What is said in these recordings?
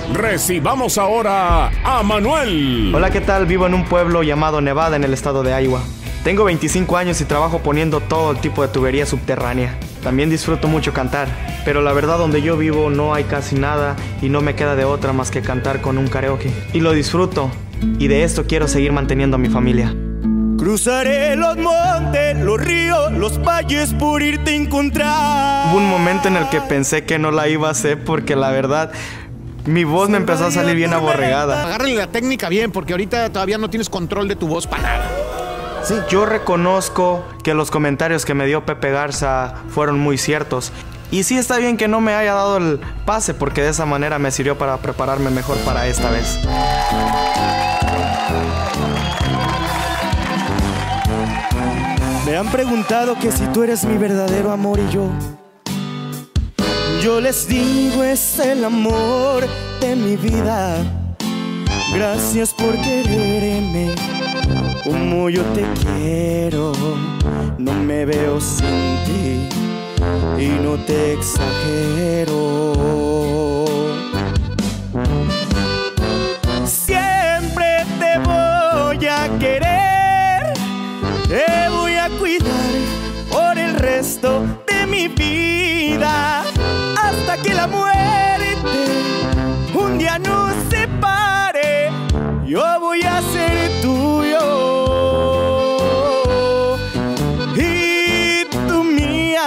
Recibamos ahora a Manuel. Hola, ¿qué tal? Vivo en un pueblo llamado Nevada en el estado de Iowa. Tengo 25 años y trabajo poniendo todo el tipo de tubería subterránea. También disfruto mucho cantar, pero la verdad donde yo vivo no hay casi nada y no me queda de otra más que cantar con un karaoke. Y lo disfruto, y de esto quiero seguir manteniendo a mi familia. Cruzaré los montes, los ríos, los valles por irte a encontrar. Hubo un momento en el que pensé que no la iba a hacer porque la verdad mi voz me empezó a salir bien aborregada. Agárrale la técnica bien porque ahorita todavía no tienes control de tu voz para nada. Sí, yo reconozco que los comentarios que me dio Pepe Garza fueron muy ciertos. Y sí está bien que no me haya dado el pase porque de esa manera me sirvió para prepararme mejor para esta vez. Me han preguntado que si tú eres mi verdadero amor y yo les digo es el amor de mi vida. Gracias por quererme como yo te quiero. No me veo sin ti y no te exagero. Siempre te voy a querer, te voy a cuidar por el resto de mi vida, hasta que la muerte un día nos separe. Yo voy a ser tuyo y tú mía.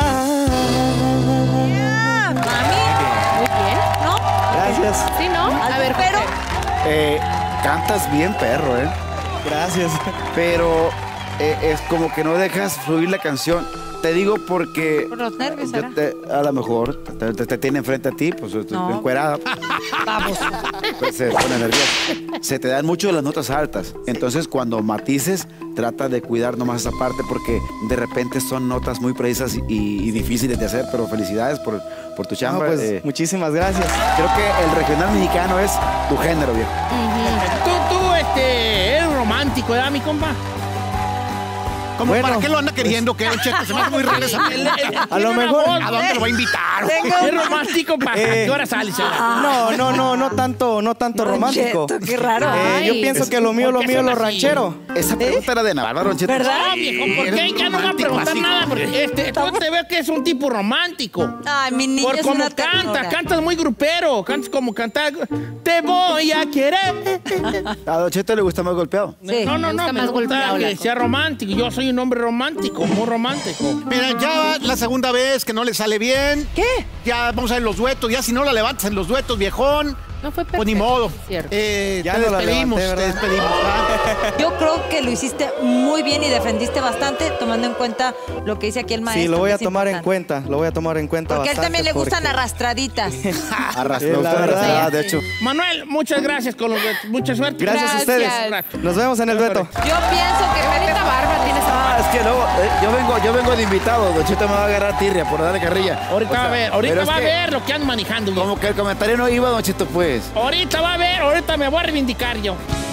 Mami, muy bien, ¿no? Gracias. Sí, ¿no? A ver, pero... Cantas bien, perro, ¿eh? Gracias. Pero es como que no dejas fluir la canción. Te digo porque... Por los nervios, ¿será? a lo mejor te tiene enfrente a ti, pues No. encuerada. Vamos. Pues se pone nerviosa. Se te dan mucho las notas altas. Entonces, cuando matices, trata de cuidar nomás esa parte porque de repente son notas muy precisas y difíciles de hacer. Pero felicidades por tu chamba. No, pues, muchísimas gracias. Creo que el regional mexicano es tu género, viejo. Tú, eres romántico, ¿verdad, mi compa? ¿Cómo, Bueno, ¿para qué lo anda queriendo? ¿Qué, Checo? Se me hace muy raro esa... A lo mejor... ¿A dónde lo va a invitar? ¿Es romántico? ¿Para qué hora sale? No tanto romántico. Cheto, qué raro. Yo pienso que lo mío ¿por qué es lo son así? ranchero. Esa pregunta era de Navarro, Don Cheto. ¿Verdad? Ah, viejo, ¿por qué? Ya no me va a preguntar nada. Porque tú te ves que es un tipo romántico. Ay, mi niña Por es cómo una ternura. cantas muy grupero. Cantas como cantar. Te voy a querer. A Don Cheto le gusta más golpeado. Sí, No, me gusta me más gusta golpeado, que la sea romántico. Yo soy un hombre romántico, muy romántico. Mira, ya va la segunda vez que no le sale bien. ¿Qué? Ya vamos a ver los duetos. Ya si no la levantas en los duetos, viejón. No fue perfecto. Pues ni modo. Cierto. Ya Te no la despedimos, levanté, te ¿verdad? despedimos. ¿verdad? Yo creo que lo hiciste muy bien y defendiste bastante, tomando en cuenta lo que dice aquí el maestro. Sí, lo voy que a es tomar en importante. cuenta. Lo voy a tomar en cuenta Porque a él bastante también le gustan porque- arrastraditas. Arrastró, la verdad. arrastrada, de hecho. Manuel, muchas gracias con los duetos. Mucha suerte. Gracias a ustedes. Nos vemos en el dueto. Yo pienso que Perita Barba tiene esa... Es que luego, yo vengo de invitado. Don Cheto me va a agarrar tirria por darle carrilla. Ahorita O sea, va a ver, pero ahorita es va a que ver lo que andan manejando. viejo. Como que el comentario no iba, Don Cheto, pues. Ahorita va a ver, ahorita me voy a reivindicar yo.